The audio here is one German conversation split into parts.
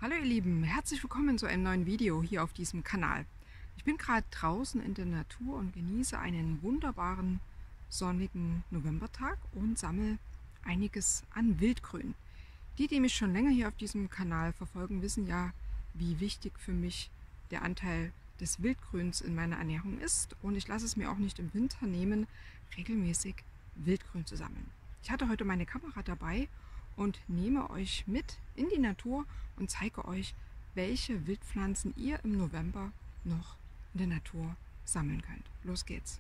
Hallo ihr Lieben, herzlich willkommen zu einem neuen Video hier auf diesem Kanal. Ich bin gerade draußen in der Natur und genieße einen wunderbaren sonnigen Novembertag und sammle einiges an Wildgrün. Die mich schon länger hier auf diesem Kanal verfolgen, wissen ja, wie wichtig für mich der Anteil des Wildgrüns in meiner Ernährung ist, und ich lasse es mir auch nicht im Winter nehmen, regelmäßig Wildgrün zu sammeln. Ich hatte heute meine Kamera dabei und nehme euch mit in die Natur und zeige euch, welche Wildpflanzen ihr im November noch in der Natur sammeln könnt. Los geht's!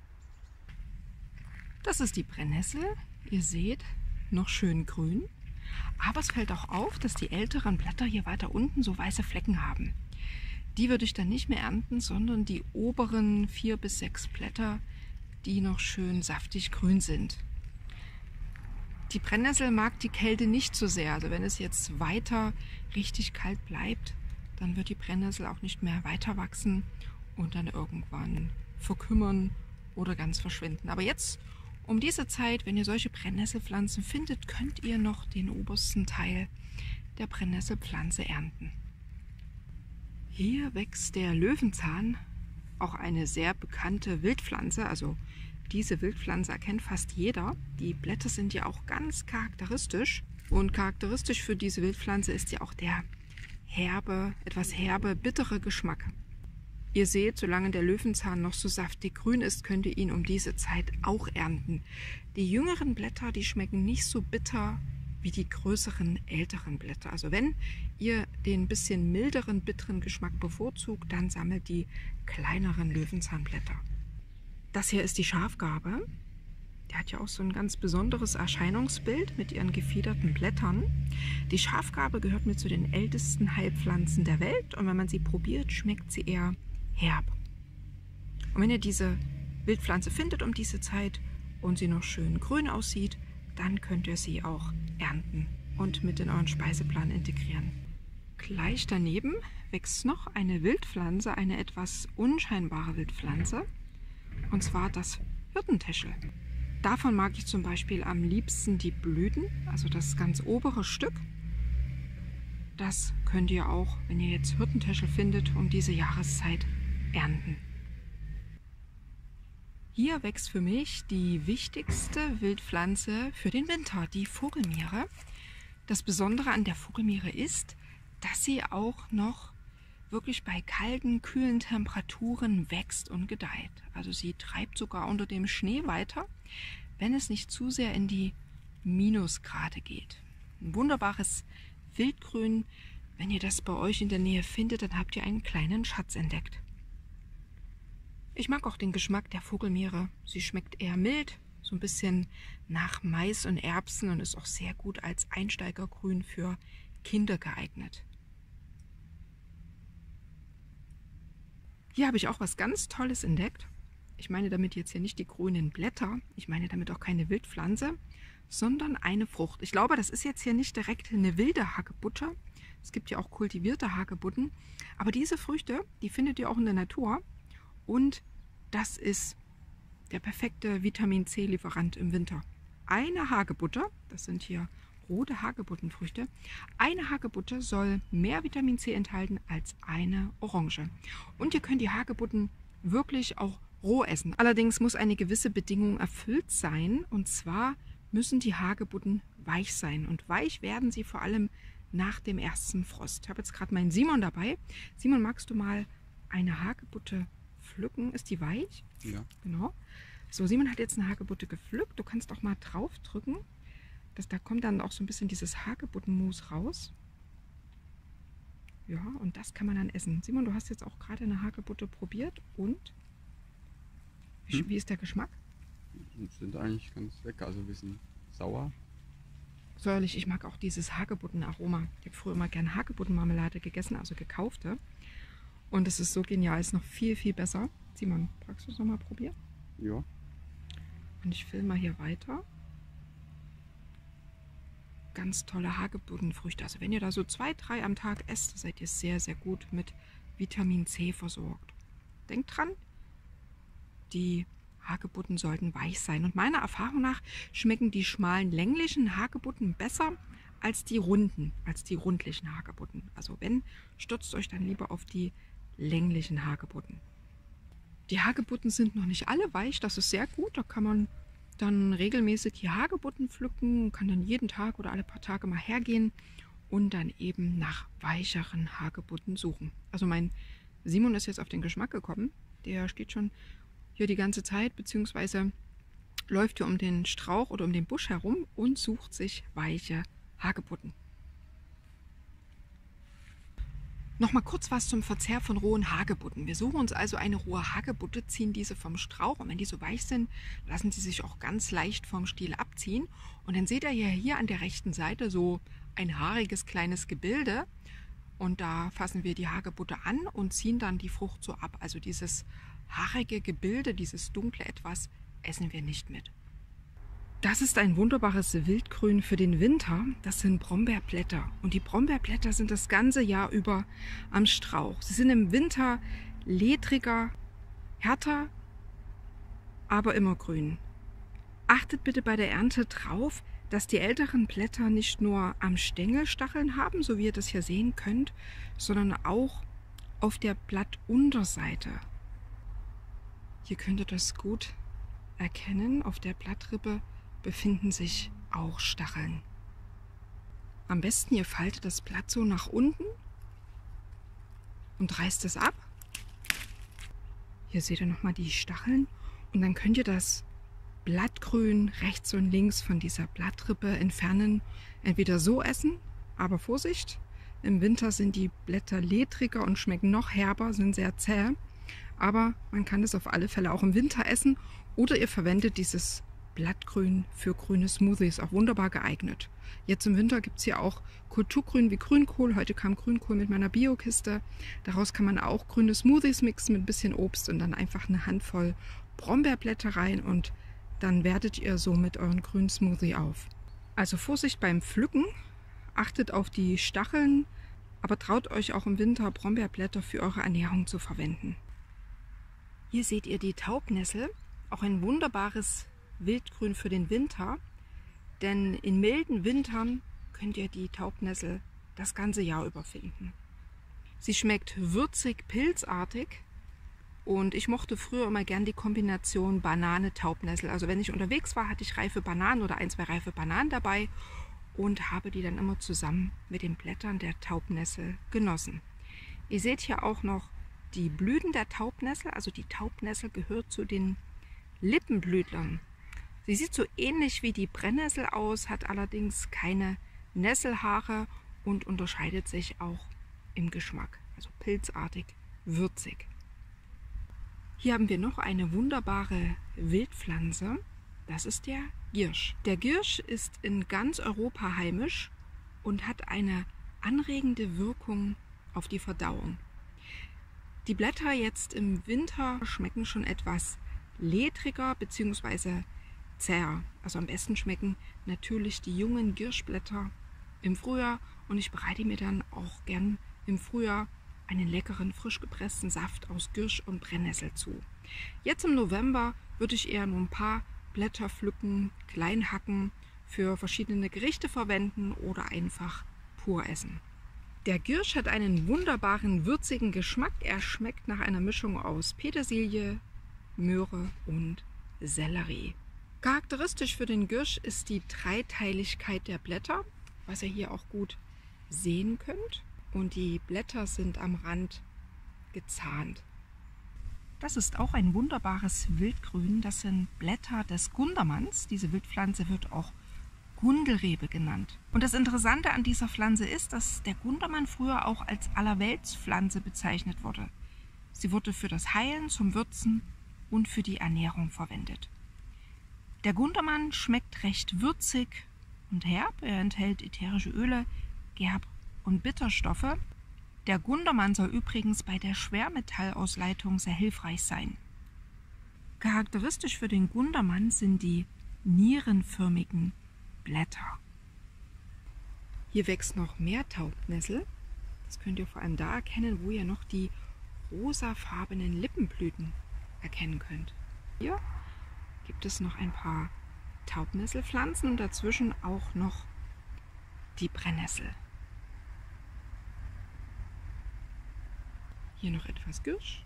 Das ist die Brennnessel. Ihr seht, noch schön grün. Aber es fällt auch auf, dass die älteren Blätter hier weiter unten so weiße Flecken haben. Die würde ich dann nicht mehr ernten, sondern die oberen 4 bis 6 Blätter, die noch schön saftig grün sind. Die Brennnessel mag die Kälte nicht so sehr. Also wenn es jetzt weiter richtig kalt bleibt, dann wird die Brennnessel auch nicht mehr weiter wachsen und dann irgendwann verkümmern oder ganz verschwinden. Aber jetzt, um diese Zeit, wenn ihr solche Brennnesselpflanzen findet, könnt ihr noch den obersten Teil der Brennnesselpflanze ernten. Hier wächst der Löwenzahn, auch eine sehr bekannte Wildpflanze. Also diese Wildpflanze erkennt fast jeder. Die Blätter sind ja auch ganz charakteristisch. Und charakteristisch für diese Wildpflanze ist ja auch der herbe, etwas herbe, bittere Geschmack. Ihr seht, solange der Löwenzahn noch so saftig grün ist, könnt ihr ihn um diese Zeit auch ernten. Die jüngeren Blätter, die schmecken nicht so bitter wie die größeren, älteren Blätter. Also wenn ihr den bisschen milderen, bitteren Geschmack bevorzugt, dann sammelt die kleineren Löwenzahnblätter. Das hier ist die Schafgarbe. Die hat ja auch so ein ganz besonderes Erscheinungsbild mit ihren gefiederten Blättern. Die Schafgarbe gehört mit zu den ältesten Heilpflanzen der Welt, und wenn man sie probiert, schmeckt sie eher herb. Und wenn ihr diese Wildpflanze findet um diese Zeit und sie noch schön grün aussieht, dann könnt ihr sie auch ernten und mit in euren Speiseplan integrieren. Gleich daneben wächst noch eine Wildpflanze, eine etwas unscheinbare Wildpflanze. Und zwar das Hirtentäschel. Davon mag ich zum Beispiel am liebsten die Blüten, also das ganz obere Stück. Das könnt ihr auch, wenn ihr jetzt Hirtentäschel findet, um diese Jahreszeit ernten. Hier wächst für mich die wichtigste Wildpflanze für den Winter, die Vogelmiere. Das Besondere an der Vogelmiere ist, dass sie auch noch wirklich bei kalten, kühlen Temperaturen wächst und gedeiht. Also sie treibt sogar unter dem Schnee weiter, wenn es nicht zu sehr in die Minusgrade geht. Ein wunderbares Wildgrün. Wenn ihr das bei euch in der Nähe findet, dann habt ihr einen kleinen Schatz entdeckt. Ich mag auch den Geschmack der Vogelmiere. Sie schmeckt eher mild, so ein bisschen nach Mais und Erbsen, und ist auch sehr gut als Einsteigergrün für Kinder geeignet. Hier habe ich auch was ganz Tolles entdeckt. Ich meine damit jetzt hier nicht die grünen Blätter, ich meine damit auch keine Wildpflanze, sondern eine Frucht. Ich glaube, das ist jetzt hier nicht direkt eine wilde Hagebutte. Es gibt ja auch kultivierte Hagebutten. Aber diese Früchte, die findet ihr auch in der Natur. Und das ist der perfekte Vitamin C-Lieferant im Winter. Eine Hagebutte, das sind hier rote Hagebuttenfrüchte. Eine Hagebutte soll mehr Vitamin C enthalten als eine Orange. Und ihr könnt die Hagebutten wirklich auch roh essen. Allerdings muss eine gewisse Bedingung erfüllt sein, und zwar müssen die Hagebutten weich sein. Und weich werden sie vor allem nach dem ersten Frost. Ich habe jetzt gerade meinen Simon dabei. Simon, magst du mal eine Hagebutte pflücken? Ist die weich? Ja. Genau. So, Simon hat jetzt eine Hagebutte gepflückt. Du kannst auch mal drauf drücken. Da kommt dann auch so ein bisschen dieses Hagebuttenmus raus. Ja, und das kann man dann essen. Simon, du hast jetzt auch gerade eine Hagebutte probiert, und wie ist der Geschmack? Sind eigentlich ganz lecker, also ein bisschen sauer. Säuerlich, ich mag auch dieses Hagebuttenaroma. Ich habe früher immer gerne Hagebuttenmarmelade gegessen, also gekaufte. Und es ist so genial, ist noch viel, viel besser. Simon, magst du es nochmal probieren? Ja. Und ich filme mal hier weiter. Ganz tolle Hagebuttenfrüchte. Also wenn ihr da so 2, 3 am Tag esst, seid ihr sehr, sehr gut mit Vitamin C versorgt. Denkt dran, die Hagebutten sollten weich sein. Und meiner Erfahrung nach schmecken die schmalen, länglichen Hagebutten besser als die runden, als die rundlichen Hagebutten. Also wenn, stürzt euch dann lieber auf die länglichen Hagebutten. Die Hagebutten sind noch nicht alle weich, das ist sehr gut. Da kann man dann regelmäßig die Hagebutten pflücken, kann dann jeden Tag oder alle paar Tage mal hergehen und dann eben nach weicheren Hagebutten suchen. Also mein Simon ist jetzt auf den Geschmack gekommen. Der steht schon hier die ganze Zeit, beziehungsweise läuft hier um den Strauch oder um den Busch herum und sucht sich weiche Hagebutten. Nochmal kurz was zum Verzehr von rohen Hagebutten. Wir suchen uns also eine rohe Hagebutte, ziehen diese vom Strauch und wenn die so weich sind, lassen sie sich auch ganz leicht vom Stiel abziehen. Und dann seht ihr hier an der rechten Seite so ein haariges kleines Gebilde und da fassen wir die Hagebutte an und ziehen dann die Frucht so ab. Also dieses haarige Gebilde, dieses dunkle Etwas, essen wir nicht mit. Das ist ein wunderbares Wildgrün für den Winter. Das sind Brombeerblätter. Und die Brombeerblätter sind das ganze Jahr über am Strauch. Sie sind im Winter ledriger, härter, aber immer grün. Achtet bitte bei der Ernte drauf, dass die älteren Blätter nicht nur am Stängel Stacheln haben, so wie ihr das hier sehen könnt, sondern auch auf der Blattunterseite. Hier könnt ihr das gut erkennen. Auf der Blattrippe befinden sich auch Stacheln. Am besten ihr faltet das Blatt so nach unten und reißt es ab. Hier seht ihr nochmal die Stacheln und dann könnt ihr das Blattgrün rechts und links von dieser Blattrippe entfernen. Entweder so essen, aber Vorsicht, im Winter sind die Blätter ledriger und schmecken noch herber, sind sehr zäh. Aber man kann es auf alle Fälle auch im Winter essen oder ihr verwendet dieses Blattgrün für grüne Smoothies, auch wunderbar geeignet. Jetzt im Winter gibt es hier auch Kulturgrün wie Grünkohl. Heute kam Grünkohl mit meiner Biokiste. Daraus kann man auch grüne Smoothies mixen mit ein bisschen Obst und dann einfach eine Handvoll Brombeerblätter rein und dann wertet ihr so mit euren grünen Smoothie auf. Also Vorsicht beim Pflücken, achtet auf die Stacheln, aber traut euch auch im Winter Brombeerblätter für eure Ernährung zu verwenden. Hier seht ihr die Taubnessel, auch ein wunderbares Wildgrün für den Winter, denn in milden Wintern könnt ihr die Taubnessel das ganze Jahr über finden. Sie schmeckt würzig, pilzartig und ich mochte früher immer gern die Kombination Banane-Taubnessel. Also wenn ich unterwegs war, hatte ich reife Bananen oder ein, zwei reife Bananen dabei und habe die dann immer zusammen mit den Blättern der Taubnessel genossen. Ihr seht hier auch noch die Blüten der Taubnessel, also die Taubnessel gehört zu den Lippenblütlern. Sie sieht so ähnlich wie die Brennnessel aus, hat allerdings keine Nesselhaare und unterscheidet sich auch im Geschmack, also pilzartig, würzig. Hier haben wir noch eine wunderbare Wildpflanze, das ist der Giersch. Der Giersch ist in ganz Europa heimisch und hat eine anregende Wirkung auf die Verdauung. Die Blätter jetzt im Winter schmecken schon etwas ledriger bzw. zäher. Also am besten schmecken natürlich die jungen Gierschblätter im Frühjahr und ich bereite mir dann auch gern im Frühjahr einen leckeren, frisch gepressten Saft aus Giersch und Brennnessel zu. Jetzt im November würde ich eher nur ein paar Blätter pflücken, klein hacken, für verschiedene Gerichte verwenden oder einfach pur essen. Der Giersch hat einen wunderbaren, würzigen Geschmack. Er schmeckt nach einer Mischung aus Petersilie, Möhre und Sellerie. Charakteristisch für den Giersch ist die Dreiteiligkeit der Blätter, was ihr hier auch gut sehen könnt. Und die Blätter sind am Rand gezahnt. Das ist auch ein wunderbares Wildgrün. Das sind Blätter des Gundermanns. Diese Wildpflanze wird auch Gundelrebe genannt. Und das Interessante an dieser Pflanze ist, dass der Gundermann früher auch als Allerweltspflanze bezeichnet wurde. Sie wurde für das Heilen, zum Würzen und für die Ernährung verwendet. Der Gundermann schmeckt recht würzig und herb. Er enthält ätherische Öle, Gerb- und Bitterstoffe. Der Gundermann soll übrigens bei der Schwermetallausleitung sehr hilfreich sein. Charakteristisch für den Gundermann sind die nierenförmigen Blätter. Hier wächst noch mehr Taubnessel. Das könnt ihr vor allem da erkennen, wo ihr noch die rosafarbenen Lippenblüten erkennen könnt. Hier gibt es noch ein paar Taubnesselpflanzen und dazwischen auch noch die Brennnessel. Hier noch etwas Girsch.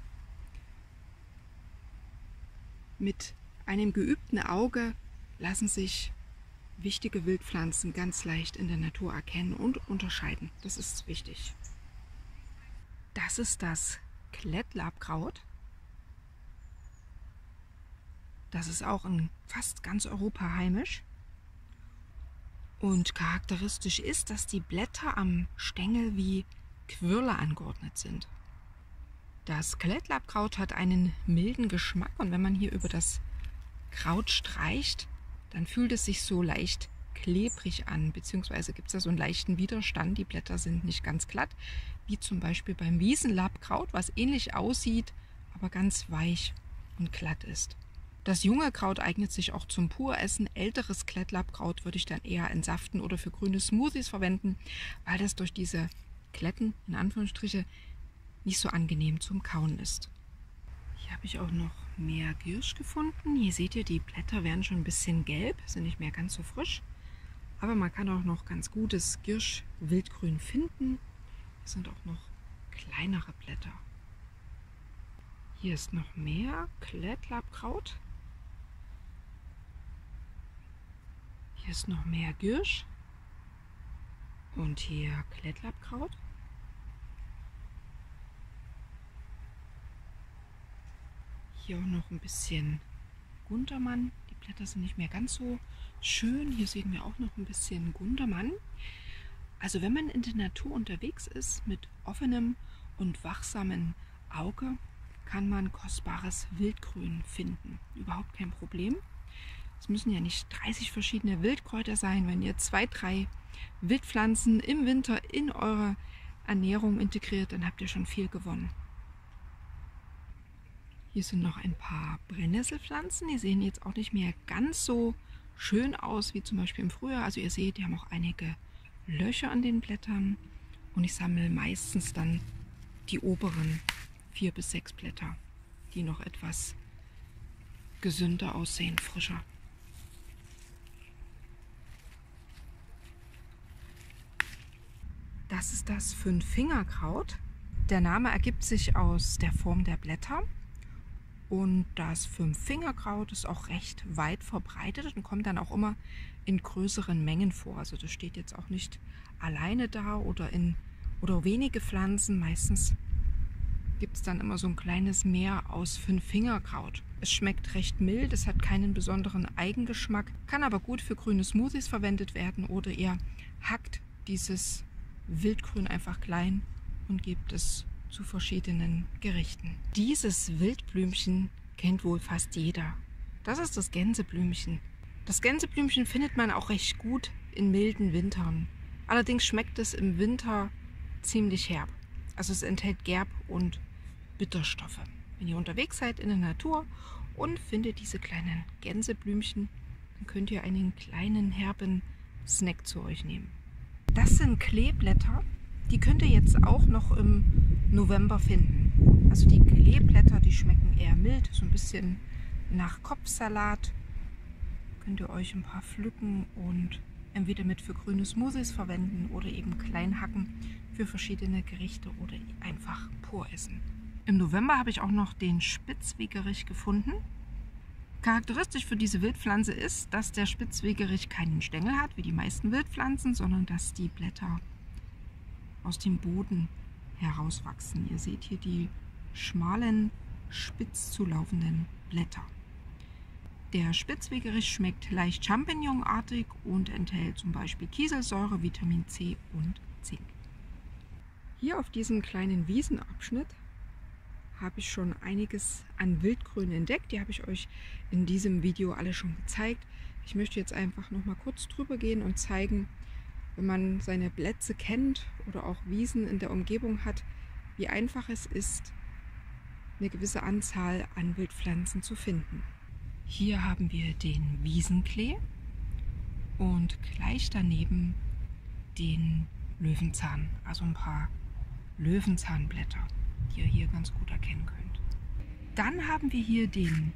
Mit einem geübten Auge lassen sich wichtige Wildpflanzen ganz leicht in der Natur erkennen und unterscheiden. Das ist wichtig. Das ist das Klettlabkraut. Das ist auch in fast ganz Europa heimisch. Und charakteristisch ist, dass die Blätter am Stängel wie Quirle angeordnet sind. Das Klettlabkraut hat einen milden Geschmack und wenn man hier über das Kraut streicht, dann fühlt es sich so leicht klebrig an, beziehungsweise gibt es da so einen leichten Widerstand. Die Blätter sind nicht ganz glatt, wie zum Beispiel beim Wiesenlabkraut, was ähnlich aussieht, aber ganz weich und glatt ist. Das junge Kraut eignet sich auch zum Puressen. Älteres Klettlabkraut würde ich dann eher entsaften oder für grüne Smoothies verwenden, weil das durch diese Kletten, in Anführungsstriche, nicht so angenehm zum Kauen ist. Hier habe ich auch noch mehr Girsch gefunden. Hier seht ihr, die Blätter werden schon ein bisschen gelb, sind nicht mehr ganz so frisch. Aber man kann auch noch ganz gutes Girsch-Wildgrün finden. Hier sind auch noch kleinere Blätter. Hier ist noch mehr Klettlabkraut. Hier ist noch mehr Girsch. Und hier Klettlabkraut. Hier auch noch ein bisschen Gundermann. Die Blätter sind nicht mehr ganz so schön. Hier sehen wir auch noch ein bisschen Gundermann. Also wenn man in der Natur unterwegs ist mit offenem und wachsamem Auge, kann man kostbares Wildgrün finden. Überhaupt kein Problem. Es müssen ja nicht 30 verschiedene Wildkräuter sein. Wenn ihr 2, 3 Wildpflanzen im Winter in eure Ernährung integriert, dann habt ihr schon viel gewonnen. Hier sind noch ein paar Brennnesselpflanzen. Die sehen jetzt auch nicht mehr ganz so schön aus wie zum Beispiel im Frühjahr. Also ihr seht, die haben auch einige Löcher an den Blättern. Und ich sammle meistens dann die oberen 4 bis 6 Blätter, die noch etwas gesünder aussehen, frischer. Das ist das Fünffingerkraut. Der Name ergibt sich aus der Form der Blätter. Und das Fünffingerkraut ist auch recht weit verbreitet und kommt dann auch immer in größeren Mengen vor. Also das steht jetzt auch nicht alleine da oder wenige Pflanzen. Meistens gibt es dann immer so ein kleines Meer aus Fünffingerkraut. Es schmeckt recht mild, es hat keinen besonderen Eigengeschmack, kann aber gut für grüne Smoothies verwendet werden oder ihr hackt dieses Wildgrün einfach klein und gebt es zu verschiedenen Gerichten. Dieses Wildblümchen kennt wohl fast jeder. Das ist das Gänseblümchen. Das Gänseblümchen findet man auch recht gut in milden Wintern. Allerdings schmeckt es im Winter ziemlich herb. Also es enthält Gerb- und Bitterstoffe. Wenn ihr unterwegs seid in der Natur und findet diese kleinen Gänseblümchen, dann könnt ihr einen kleinen herben Snack zu euch nehmen. Das sind Kleeblätter. Die könnt ihr jetzt auch noch im November finden. Also die Kleeblätter, die schmecken eher mild, so ein bisschen nach Kopfsalat. Könnt ihr euch ein paar pflücken und entweder mit für grüne Smoothies verwenden oder eben klein hacken für verschiedene Gerichte oder einfach pur essen. Im November habe ich auch noch den Spitzwegerich gefunden. Charakteristisch für diese Wildpflanze ist, dass der Spitzwegerich keinen Stängel hat, wie die meisten Wildpflanzen, sondern dass die Blätter aus dem Boden herauswachsen. Ihr seht hier die schmalen, spitz zulaufenden Blätter. Der Spitzwegerich schmeckt leicht champignonartig und enthält zum Beispiel Kieselsäure, Vitamin C und Zink. Hier auf diesem kleinen Wiesenabschnitt habe ich schon einiges an Wildgrün entdeckt. Die habe ich euch in diesem Video alle schon gezeigt. Ich möchte jetzt einfach noch mal kurz drüber gehen und zeigen, wenn man seine Plätze kennt oder auch Wiesen in der Umgebung hat, wie einfach es ist, eine gewisse Anzahl an Wildpflanzen zu finden. Hier haben wir den Wiesenklee und gleich daneben den Löwenzahn, also ein paar Löwenzahnblätter, die ihr hier ganz gut erkennen könnt. Dann haben wir hier den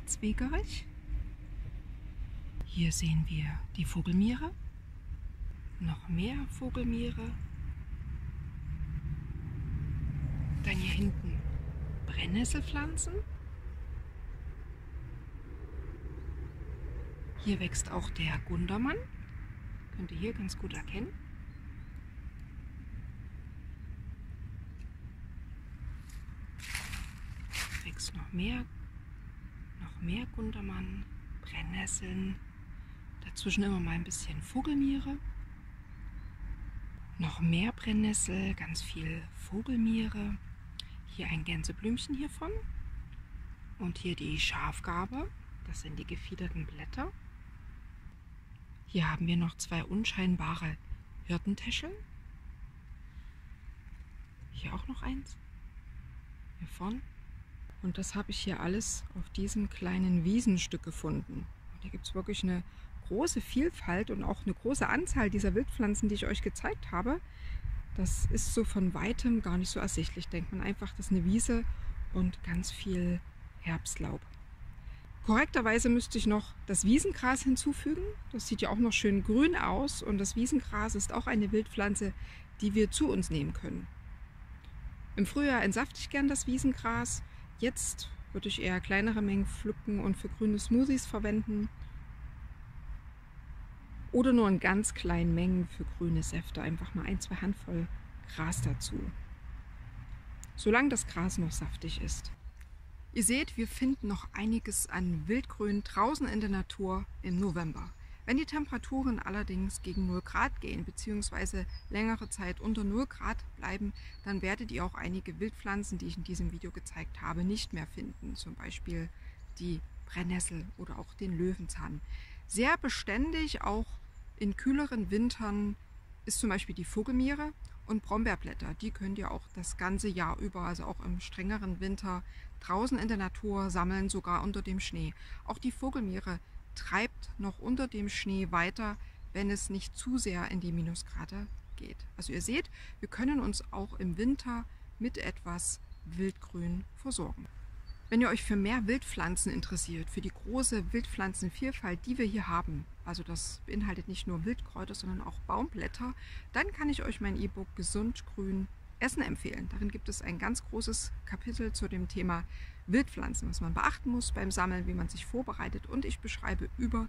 Spitzwegerich. Hier sehen wir die Vogelmiere. Noch mehr Vogelmiere. Dann hier hinten Brennnesselpflanzen. Hier wächst auch der Gundermann. Könnt ihr hier ganz gut erkennen. Wächst noch mehr Gundermann, Brennnesseln. Dazwischen immer mal ein bisschen Vogelmiere. Noch mehr Brennnessel, ganz viel Vogelmiere. Hier ein Gänseblümchen hiervon. Und hier die Schafgarbe. Das sind die gefiederten Blätter. Hier haben wir noch zwei unscheinbare Hirtentäschel. Hier auch noch eins. Hier vorne. Und das habe ich hier alles auf diesem kleinen Wiesenstück gefunden. Und hier gibt es wirklich eine große Vielfalt und auch eine große Anzahl dieser Wildpflanzen, die ich euch gezeigt habe. Das ist so von weitem gar nicht so ersichtlich. Denkt man einfach, das ist eine Wiese und ganz viel Herbstlaub. Korrekterweise müsste ich noch das Wiesengras hinzufügen. Das sieht ja auch noch schön grün aus und das Wiesengras ist auch eine Wildpflanze, die wir zu uns nehmen können. Im Frühjahr entsafte ich gern das Wiesengras. Jetzt würde ich eher kleinere Mengen pflücken und für grüne Smoothies verwenden. Oder nur in ganz kleinen Mengen für grüne Säfte. Einfach mal 1, 2 Handvoll Gras dazu. Solange das Gras noch saftig ist. Ihr seht, wir finden noch einiges an Wildgrün draußen in der Natur im November. Wenn die Temperaturen allerdings gegen 0 Grad gehen, beziehungsweise längere Zeit unter 0 Grad bleiben, dann werdet ihr auch einige Wildpflanzen, die ich in diesem Video gezeigt habe, nicht mehr finden. Zum Beispiel die Brennnessel oder auch den Löwenzahn. Sehr beständig, auch in kühleren Wintern, ist zum Beispiel die Vogelmiere und Brombeerblätter. Die könnt ihr auch das ganze Jahr über, also auch im strengeren Winter, draußen in der Natur sammeln, sogar unter dem Schnee. Auch die Vogelmiere treibt noch unter dem Schnee weiter, wenn es nicht zu sehr in die Minusgrade geht. Also ihr seht, wir können uns auch im Winter mit etwas Wildgrün versorgen. Wenn ihr euch für mehr Wildpflanzen interessiert, für die große Wildpflanzenvielfalt, die wir hier haben, also das beinhaltet nicht nur Wildkräuter, sondern auch Baumblätter, dann kann ich euch mein E-Book Gesund Grün Essen empfehlen. Darin gibt es ein ganz großes Kapitel zu dem Thema Wildpflanzen, was man beachten muss beim Sammeln, wie man sich vorbereitet. Und ich beschreibe über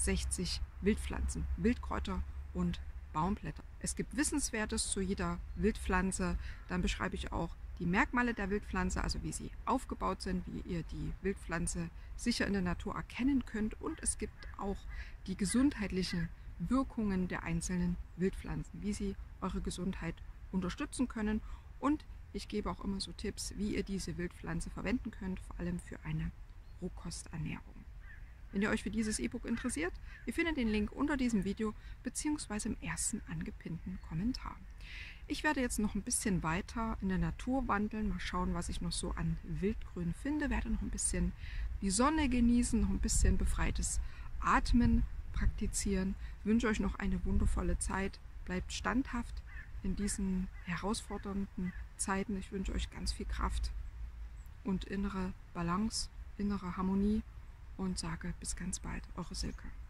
60 Wildpflanzen, Wildkräuter und Baumblätter. Es gibt Wissenswertes zu jeder Wildpflanze. Dann beschreibe ich auch die Merkmale der Wildpflanze, also wie sie aufgebaut sind, wie ihr die Wildpflanze sicher in der Natur erkennen könnt. Und es gibt auch die gesundheitlichen Wirkungen der einzelnen Wildpflanzen, wie sie eure Gesundheit unterstützen können. Und ich gebe auch immer so Tipps, wie ihr diese Wildpflanze verwenden könnt, vor allem für eine Rohkosternährung. Wenn ihr euch für dieses E-Book interessiert, ihr findet den Link unter diesem Video bzw. im ersten angepinnten Kommentar. Ich werde jetzt noch ein bisschen weiter in der Natur wandeln, mal schauen, was ich noch so an Wildgrün finde, werde noch ein bisschen die Sonne genießen, noch ein bisschen befreites Atmen praktizieren. Ich wünsche euch noch eine wundervolle Zeit, bleibt standhaft in diesen herausfordernden Zeiten. Ich wünsche euch ganz viel Kraft und innere Balance, innere Harmonie und sage bis ganz bald, eure Silke.